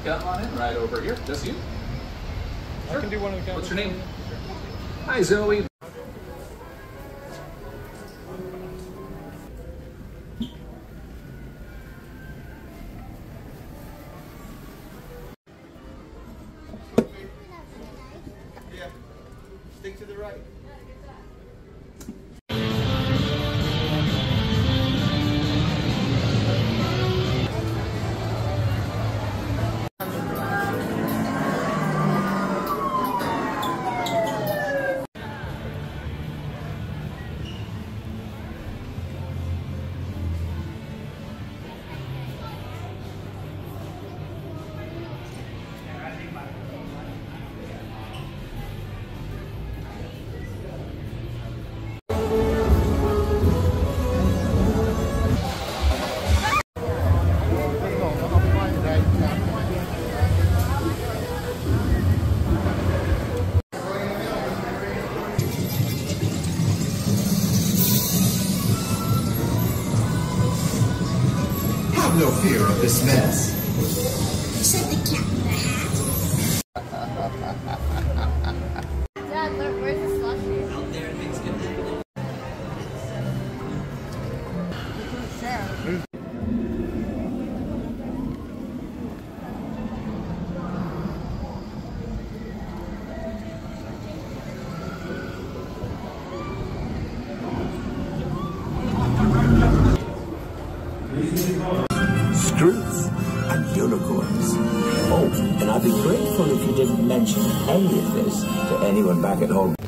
Come on in, right over here. Just you? Sure. I can do one of the What's your name? Hi, Zoe. Yeah. Stick to the right. No fear of this mess. Said the cat in the hat. Dad, where's the slushy? Out there, things can happen. Truth and unicorns. Oh, and I'd be grateful if you didn't mention any of this to anyone back at home.